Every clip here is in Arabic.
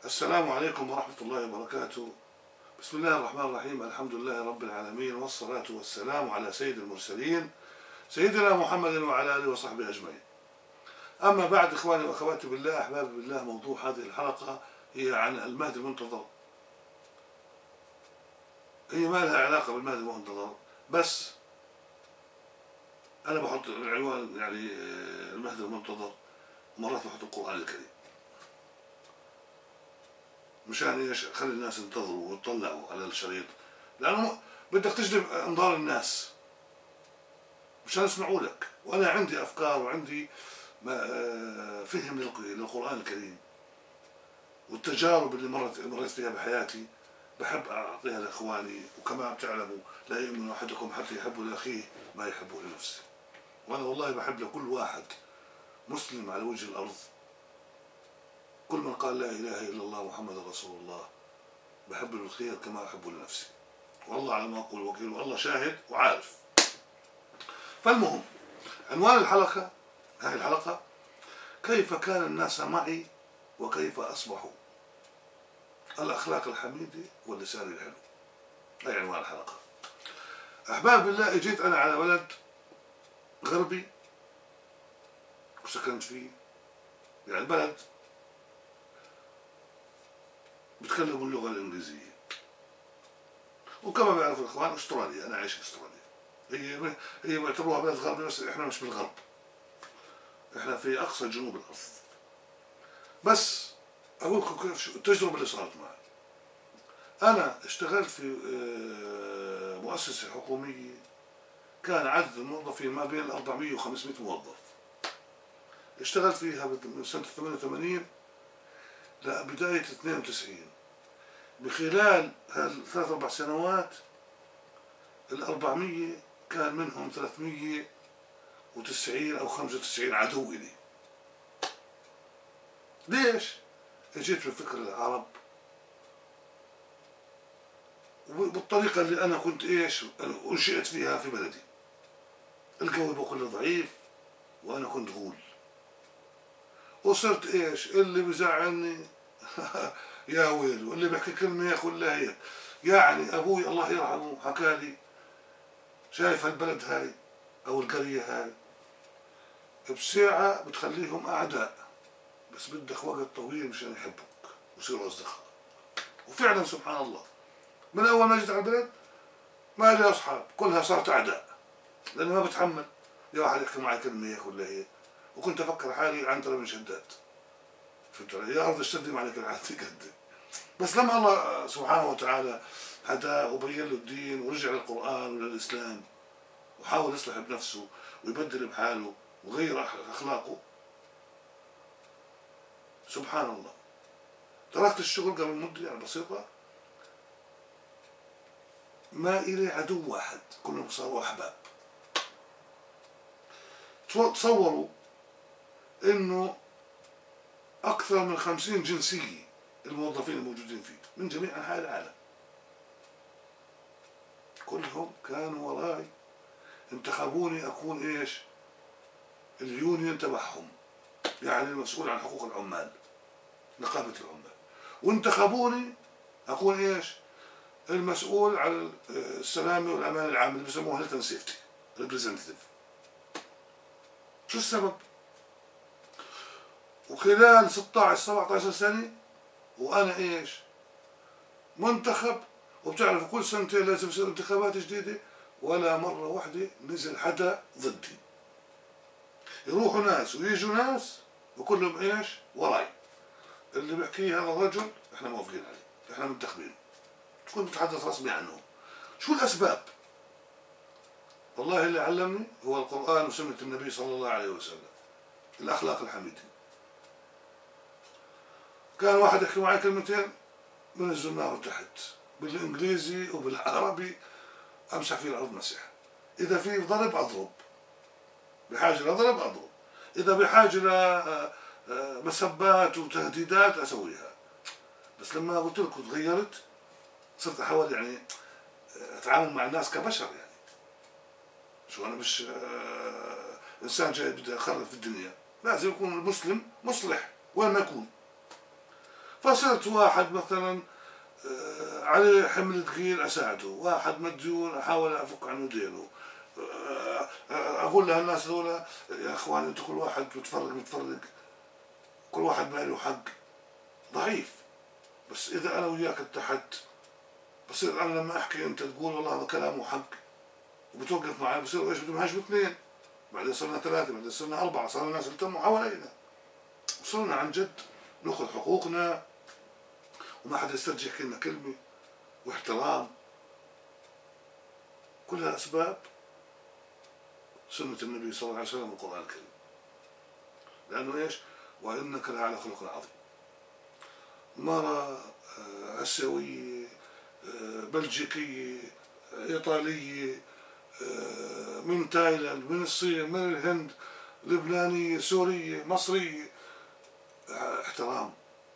السلام عليكم ورحمة الله وبركاته. بسم الله الرحمن الرحيم. الحمد لله رب العالمين، والصلاة والسلام على سيد المرسلين سيدنا محمد وعلى آله وصحبه أجمعين. أما بعد، إخواني وأخواتي بالله، أحبابي بالله، موضوع هذه الحلقة هي عن المهدي المنتظر. هي ما لها علاقة بالمهدي المنتظر، بس أنا بحط العنوان يعني المهدي المنتظر، مرات بحط القرآن الكريم مشان ايش؟ خلي الناس ينتظروا ويطلعوا على الشريط، لانه بدك تجلب انظار الناس مشان يسمعوا لك. وانا عندي افكار وعندي فهم للقران الكريم، والتجارب اللي مريت فيها بحياتي بحب اعطيها لاخواني. وكما بتعلموا لا يؤمن احدكم حتى يحب لاخيه ما يحبه لنفسه. وانا والله بحب لكل واحد مسلم على وجه الارض، كل من قال لا اله الا الله محمد رسول الله بحب له الخير كما أحبه لنفسي، والله على ما أقول وكيل، والله شاهد وعارف. فالمهم، عنوان الحلقة، هذه الحلقة، كيف كان الناس معي وكيف أصبحوا، الأخلاق الحميدة واللسان الحلو. هذا عنوان الحلقة. أحباب بالله، اجيت أنا على بلد غربي وسكنت فيه، يعني بلد بتكلموا اللغة الإنجليزية، وكما بيعرف الإخوان أستراليا، أنا عايش في أستراليا. هي بيعتبروها بلد غربي، بس إحنا مش بالغرب، إحنا في أقصى جنوب الأرض. بس أقول لكم كيف التجربة اللي صارت معي. أنا اشتغلت في مؤسسة حكومية كان عدد الموظفين ما بين 400 و 500 موظف. اشتغلت فيها من سنة 88 لبداية 92. بخلال هالثلاث أربع سنوات ال400 كان منهم 390 أو 95 عدو إلي. ليش؟ اجيت بفكر العرب وبالطريقة اللي أنا كنت أنشئت فيها في بلدي. القوي بكل ضعيف، وأنا كنت غول، وصرت اللي بزعلني يا ويل، واللي بحكي كلمة ياخذ لها هيك. يعني أبوي الله يرحمه حكى لي، شايف هالبلد هاي أو القرية هاي بساعة بتخليهم أعداء، بس بدك وقت طويل مشان يحبوك ويصيروا أصدقاء. وفعلا سبحان الله، من أول ما جيت على البلد ما لي أصحاب، كلها صارت أعداء، لأني ما بتحمل يا واحد يحكي معي كلمة ياخذ لها هيك. وكنت أفكر حالي عنترة من شداد، فهمت علي؟ يا أرض اشتدي عليك العادة قد. بس لما الله سبحانه وتعالى هداه وبين له الدين ورجع للقرآن وللإسلام وحاول يصلح بنفسه ويبدل بحاله وغير أخلاقه، سبحان الله، تركت الشغل قبل مدة يعني بسيطة، ما إلي عدو واحد، كلهم صاروا أحباب. تصوروا إنه أكثر من 50 جنسية الموظفين الموجودين فيه من جميع أنحاء العالم، كلهم كانوا وراي، انتخبوني أكون اليونيون تبعهم، يعني المسؤول عن حقوق العمال، نقابة العمال. وانتخبوني أكون المسؤول عن السلامة والأمان العام، اللي بسموه هيلث اند سيفتي ريبريزنتيف. شو السبب؟ وخلال 16 17 سنة وأنا منتخب، وبتعرفوا كل سنتين لازم يصير انتخابات جديدة، ولا مرة واحدة نزل حدا ضدي. يروحوا ناس ويجوا ناس وكلهم وراي، اللي بيحكيه هذا الرجل احنا موافقين عليه، احنا منتخبينه، تكون متحدث رسمي عنه. شو الأسباب؟ والله اللي علمني هو القرآن وسنة النبي صلى الله عليه وسلم، الأخلاق الحميدة. كان واحد يحكي معي كلمتين بنزلناه تحت بالإنجليزي وبالعربي، أمسح فيه الأرض مسح. إذا في ضرب أضرب، بحاجة لضرب أضرب، إذا بحاجة لمسبات وتهديدات أسويها. بس لما قلت لكم تغيرت، صرت أحاول أتعامل مع الناس كبشر. شو أنا مش إنسان جاي بدي أخرب في الدنيا، لازم يكون المسلم مصلح وين ما يكون. فصرت واحد مثلا عليه حمل ثقيل أساعده، واحد مديون أحاول أفك عنه دينه، أقول لهالناس هذول يا أخوان أنتوا كل واحد بتفرق، كل واحد ما له حق ضعيف. بس إذا أنا وياك اتحدت، بصير أنا لما أحكي أنت تقول والله هذا كلامه حق وبتوقف معي، بصير إيش بدهم يهاجموا اثنين، بعدين صرنا ثلاثة، بعدين صرنا أربعة، صار الناس التموا حوالينا، وصرنا عن جد نأخذ حقوقنا وما حدا يسترجي يحكي لنا كلمة، واحترام. كلها أسباب سنة النبي صلى الله عليه وسلم والقرآن الكريم. لأنه إيش؟ وإنك لعلى خلق عظيم. مرة آسيوية، بلجيكية، إيطالية، من تايلاند، من الصين، من الهند، لبنانية، سورية، مصرية، احترام،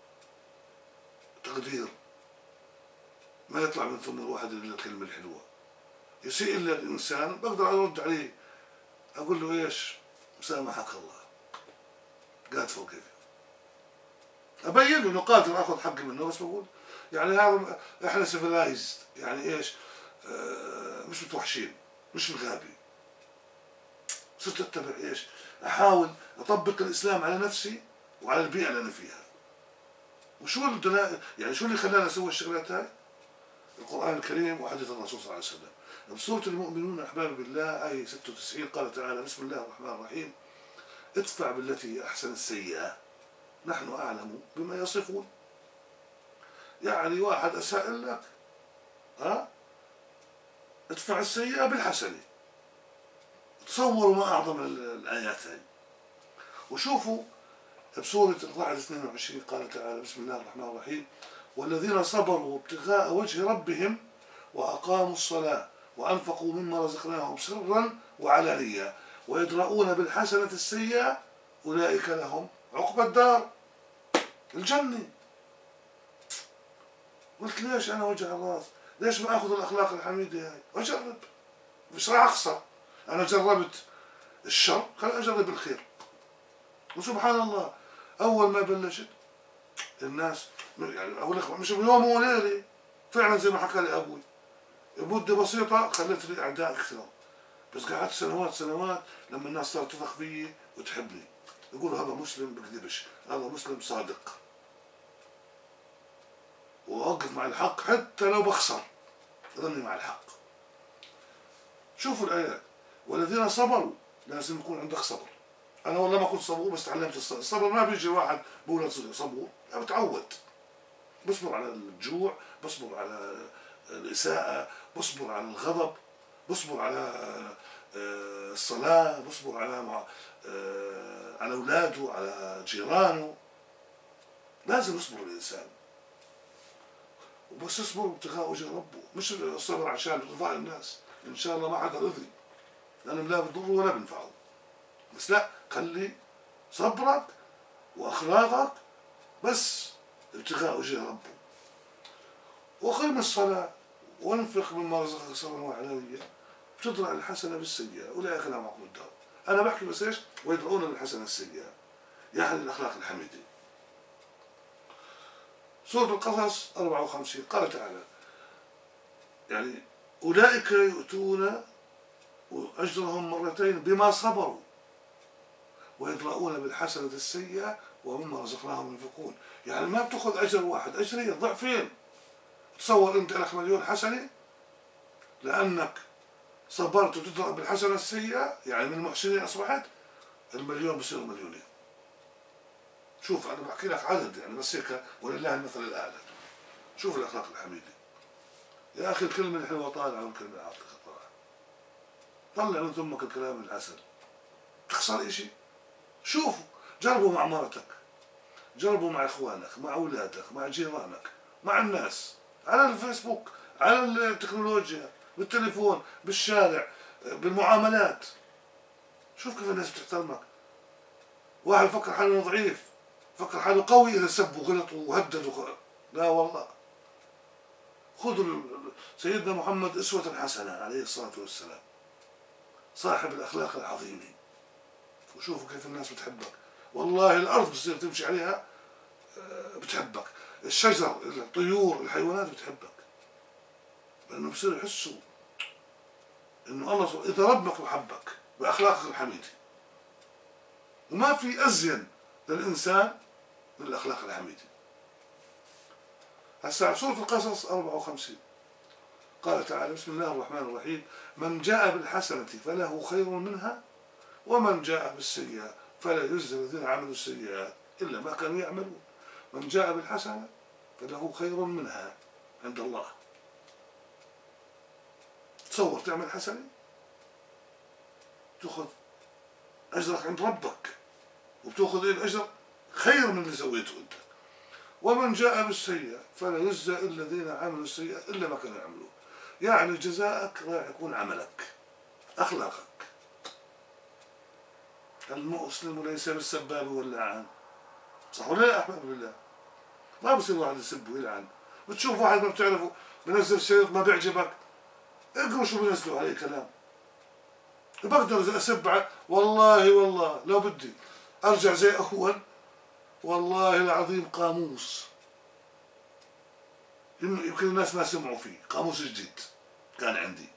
تقدير، ما يطلع من فم الواحد إلا الكلمة الحلوة. يسيء إلا الإنسان بقدر أرد عليه أقول له إيش؟ مسامحك الله، قاعد فوق كيف، أبين له إنه قادر آخذ حقي منه، بس بقول يعني هذا إحنا سيفلايزد، يعني إيش؟ مش متوحشين، مش الغابي. صرت أتبع إيش؟ أحاول أطبق الإسلام على نفسي وعلى البيئة اللي أنا فيها. وشو الدلائل؟ يعني شو اللي خلانا نسوي الشغلات هاي؟ القرآن الكريم وحديث الرسول صلى الله عليه وسلم. بسورة المؤمنون أحباب بالله آية 96 قال تعالى: بسم الله الرحمن الرحيم: ادفع بالتي أحسن السيئة نحن أعلم بما يصفون. يعني واحد أساء لك، ادفع السيئة بالحسنة. تصوروا ما أعظم الآيات هاي. وشوفوا بسورة الرعد 22 قال تعالى: بسم الله الرحمن الرحيم: والذين صبروا ابتغاء وجه ربهم وأقاموا الصلاة وأنفقوا مما رزقناهم سرا وعلانية ويدرؤون بالحسنة السيئة أولئك لهم عقبى الدار، الجنة. قلت ليش أنا وجه الراس؟ ليش ما أخذ الأخلاق الحميدة هاي وأجرب؟ مش راح أخسر. أنا جربت الشر، خليني أجرب الخير. وسبحان الله أول ما بلشت الناس، يعني أقول لك مش بيوم وليلة، فعلا زي ما حكى لي أبوي بمدة بسيطة خلت لي أعداء كثير. بس قعدت سنوات لما الناس صارت تثق فيي وتحبني، يقولوا هذا مسلم بكذبش، هذا مسلم صادق، وأوقف مع الحق حتى لو بخسر أظني مع الحق. شوفوا الآيات: والذين صبروا، لازم يكون عندك صبر. أنا والله ما كنت صبور، بس تعلمت الصبر. الصبر ما بيجي واحد بولد صبور، أنا بتعود، بصبر على الجوع، بصبر على الإساءة، بصبر على الغضب، بصبر على الصلاة، بصبر على أولاده، على جيرانه. لازم يصبر الإنسان، وبس يصبر ابتغاء وجه ربه، مش الصبر عشان رضاء الناس. إن شاء الله ما حدا رضي، لأنهم لا بيضروا ولا بينفعوا. بس لا، خلي صبرك وأخلاقك بس ابتغاء وجه ربه. وقم الصلاة وانفق مما رزقك سرا وعلانية بتدرأ الحسنة بالسيئة أولئك لهم عقبى الدار. أنا بحكي بس إيش؟ ويدرؤون بالحسنة السيئة، يعني الأخلاق الحميدة. سورة القصص 54 قال تعالى: يعني أولئك يؤتون أجرهم مرتين بما صبروا ويدرؤون بالحسنة السيئة ومما رزقناهم ينفقون. يعني ما بتأخذ أجر واحد، أجرين ضعفين. تصور أنت لك مليون حسنة لأنك صبرت وتدرأ بالحسنة السيئة، يعني من المحسنين أصبحت، المليون بصير مليونين. شوف أنا بحكي لك عدد يعني بس هيك، ولله المثل الأعلى. شوف الأخلاق الحميدة يا أخي. الكلمة الحلوة طالعة والكلمة العاطفة طالعة. طلع من ثمك الكلام العسل، تخسر إشي؟ شوفوا، جربوا مع مرتك، جربوا مع إخوانك، مع أولادك، مع جيرانك، مع الناس، على الفيسبوك، على التكنولوجيا، بالتليفون، بالشارع، بالمعاملات. شوف كيف الناس بتحترمك. واحد فكر حاله ضعيف، فكر حاله قوي إذا سب وغلط وهدد لا والله. خذوا سيدنا محمد أسوة حسنة عليه الصلاة والسلام، صاحب الأخلاق العظيمة، وشوفوا كيف الناس بتحبك. والله الأرض بتصير تمشي عليها بتحبك. الشجر، الطيور، الحيوانات بتحبك، لأنه بصير يحسوا إنه الله إذا ربك وحبك بأخلاقك الحميدة، وما في أزين للإنسان من الأخلاق الحميدة. هسا سورة القصص 54 قال تعالى: بسم الله الرحمن الرحيم: من جاء بالحسنة فله خير منها ومن جاء بالسيئة فلا يجزى الذين عملوا السيئات إلا ما كانوا يعملون. من جاء بالحسنة فله خير منها عند الله. تصور تعمل حسنة تأخذ أجرك عند ربك، وبتأخذ الأجر خير من اللي سويته أنت. ومن جاء بالسيئة فلا يجزى الذين عملوا السيئة إلا ما كانوا يعملون. يعني جزاءك راح يكون عملك، أخلاقك. المسلم ليس بالسباب واللعان، صح ولا لا أحباب بالله؟ ما بصير واحد يسب ويلعن. بتشوف واحد ما بتعرفه بنزل شريط ما بيعجبك، اقروا شو بينزلوا عليه كلام. بقدر أسب والله لو بدي أرجع زي أول، والله العظيم قاموس يمكن الناس ما سمعوا فيه، قاموس جديد كان عندي.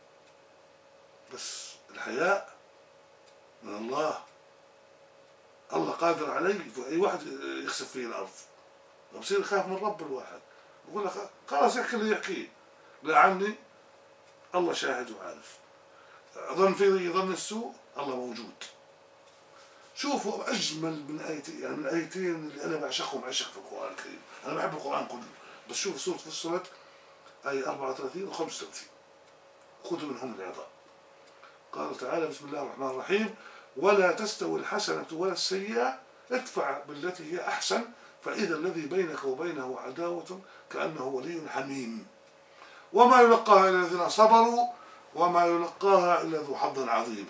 بس الحياء من الله، الله قادر علي أي واحد يخسف فيه الأرض. بصير يخاف من رب الواحد، بقول لك خلاص يحكي اللي يحكيه، لا عني الله شاهد وعارف. ظن في ظن السوء، الله موجود. شوفوا أجمل من آيتين، يعني من آيتين اللي أنا بعشقهم عشق في القرآن الكريم. أنا بحب القرآن كله، بس شوف سورة فصلت آية 34 و 35 خذوا منهم العظة. قال تعالى: بسم الله الرحمن الرحيم: ولا تستوي الحسنة ولا السيئة ادفع بالتي هي أحسن فإذا الذي بينك وبينه عداوة كأنه ولي حميم وما يلقاها إلا الذين صبروا وما يلقاها إلا ذو حظ عظيم.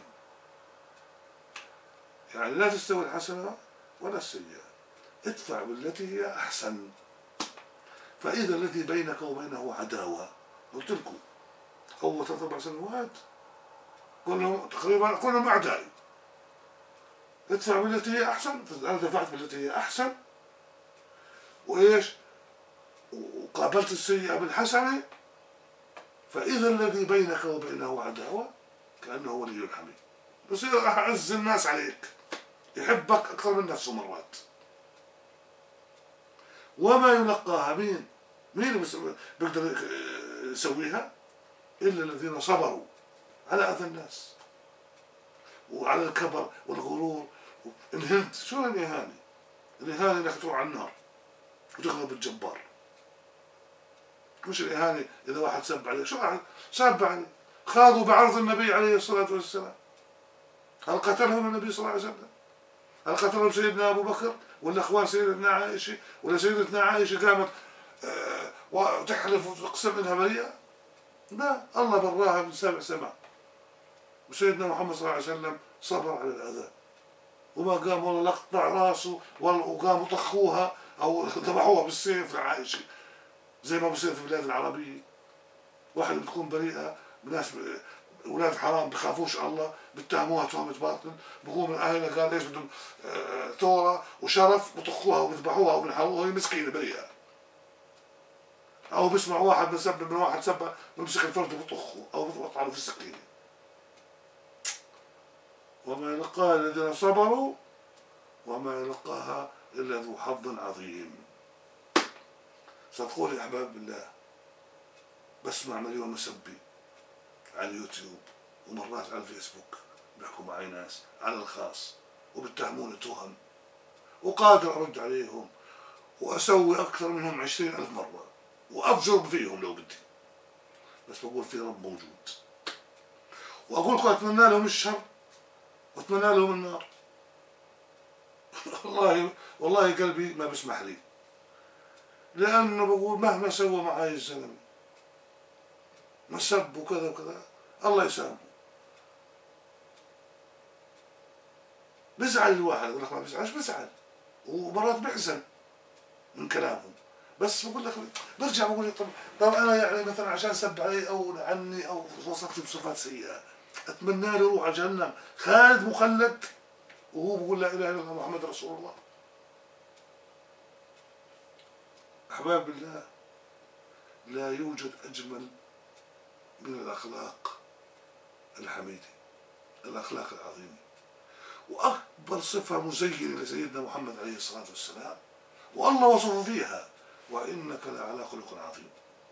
يعني لا تستوي الحسنة ولا السيئة، ادفع بالتي هي أحسن فإذا الذي بينك وبينه عداوة. قلت لكم أول 3 4 سنوات كلهم تقريبا كلهم أعدائي. ادفع بالتي هي أحسن، أنا دفعت بالتي هي أحسن، وإيش؟ وقابلت السيئة بالحسنة فإذا الذي بينك وبينه عداوة كأنه ولي حميم. بصير أعز الناس عليك، يحبك أكثر من نفسه مرات. وما يلقاها مين اللي بيقدر يسويها؟ إلا الذين صبروا على أذى الناس وعلى الكبر والغرور. انهنت، شو الإهانة؟ الإهانة انك تروح على النار وتغضب الجبار، مش الإهانة إذا واحد سب عليه. شو واحد سب عليه؟ خاضوا بعرض النبي عليه الصلاة والسلام. هل قتلهم النبي صلى الله عليه وسلم؟ هل قتلهم سيدنا أبو بكر ولا أخوان سيدنا عائشة ولا سيدتنا عائشة قامت وتحلف وتقسم إنها بريئة؟ لا، الله براها من 7 سماء. وسيدنا محمد صلى الله عليه وسلم صبر على الأذى وما قام والله لقطع راسه وقاموا طخوها أو ذبحوها بالسيف لعائشة زي ما بصير في البلاد العربية. واحد بتكون بريئة، ناس أولاد حرام بخافوش الله بتهموها تهمة باطل، بقوم من أهلها قال ليش بدهم ثورة وشرف بطخوها وبذبحوها وبنحروها وهي مسكينة بريئة. أو بسمع واحد من واحد سب بمسك الفرد وبطخه أو بطعنه في السكينة. وما يلقاها الذين صبروا وما يلقاها إلا ذو حظ عظيم. صدقوني يا أحباب بالله، بسمع مليون مسبي على اليوتيوب ومرات على الفيسبوك بيحكوا معي ناس على الخاص وبتهموني تهم، وقادر أرد عليهم وأسوي أكثر منهم 20,000 مرة وأفجر فيهم لو بدي، بس بقول في رب موجود. وأقول لكم أتمنى لهم الشر وأتمنى لهم النار. والله قلبي ما بسمح لي، لأنه بقول مهما سوى معاي الزلمة ما سب وكذا وكذا الله يسامحه. بزعل الواحد، يقول لك ما بزعلش، بزعل ومرات بحزن من كلامهم، بس بقول لك برجع بقول لك طب انا يعني مثلا عشان سب علي او عني او وصفني بصفات سيئه اتمنى له يروح على جهنم خالد مخلد وهو بقول لا اله الا الله محمد رسول الله. أحباب الله، لا يوجد أجمل من الأخلاق الحميدة، الأخلاق العظيمة، وأكبر صفة مزينة لسيدنا محمد عليه الصلاة والسلام، والله وصفه فيها: وإنك لعلى خلق عظيم.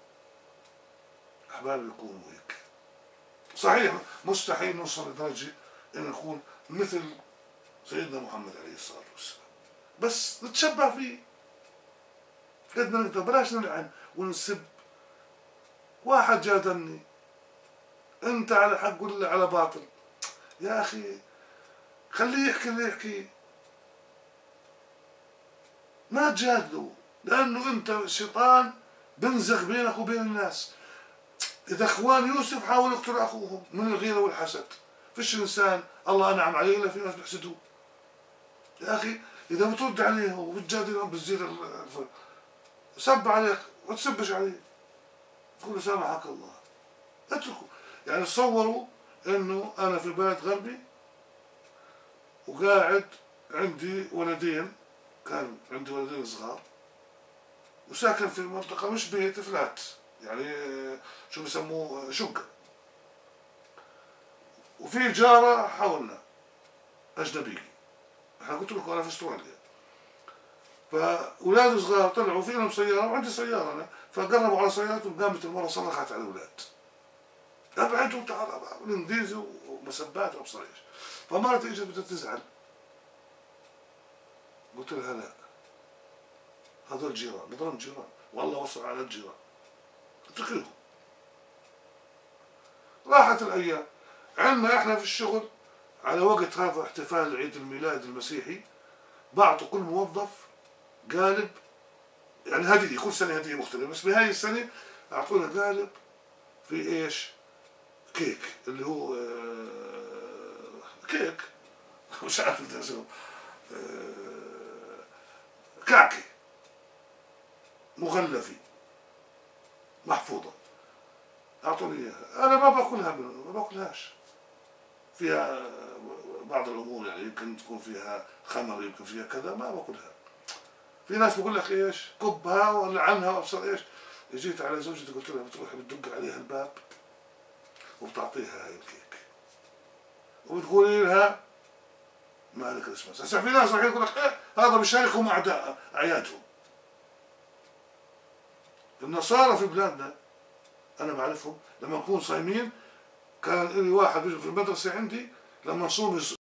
أحبابي يكونوا هيك. صحيح مستحيل نوصل لدرجة أن نكون مثل سيدنا محمد عليه الصلاة والسلام، بس نتشبه فيه قد ما نقدر. بلاش نلعن ونسب. واحد جادلني: أنت على حق ولا على باطل؟ يا أخي خليه يحكي اللي يحكي، ما تجادله، لأنه أنت الشيطان بنزغ بينك وبين الناس. إذا إخوان يوسف حاولوا يقتلوا أخوهم من الغيرة والحسد. فيش إنسان الله أنعم عليه إلا في ناس بيحسدوه. يا أخي إذا بترد عليه وبتجادلهم بتزيد سب عليك ما تسبش عليه، تقول له سامحك الله، اتركوا. يعني تصوروا إنه أنا في بلد غربي وقاعد عندي ولدين، كان عندي ولدين صغار، وساكن في منطقة مش بيت، فلات، يعني شو بسموه، شقة، وفي جارة حولنا أجنبية. احنا قلت لكم أنا في استراليا. فأولاد صغار طلعوا في لهم سيارة وعندي سيارة أنا، فقربوا على سيارتهم، قامت المرة صرخت على الأولاد: ابعدوا تعالوا بالإنجليزي ومسبات وأبصر إيش. فمرتي إجت بدها تزعل، قلت لها: لا، هذول جيران، نضرب جيران، والله وصل على الجيران، اتركيهم. راحت الأيام. عندنا إحنا في الشغل على وقت هذا احتفال عيد الميلاد المسيحي بعطوا كل موظف قالب، يعني هدية، كل سنة هدية مختلفة، بس بهاي السنة أعطونا قالب في إيش؟ كيك، اللي هو كيك مش عارف اسمه، كعكة مغلفة محفوظة، أعطوني إياها. أنا ما باكلها، ما باكلهاش، فيها بعض الأمور، يعني يمكن تكون فيها خمر، يمكن فيها كذا، ما باكلها. في ناس بقول لك إيش، كبها ولا عنها وأبصر إيش. جيت على زوجتي قلت لها: بتروح بتدق عليها الباب وبتعطيها هاي الكيك وبتقولي لها مالك كريسماس. هسه في ناس راح يقول لك هذا بيشاركهم أعداء أعيادهم. النصارى في بلادنا أنا بعرفهم لما نكون صايمين، كان لي واحد في المدرسة عندي لما نصوم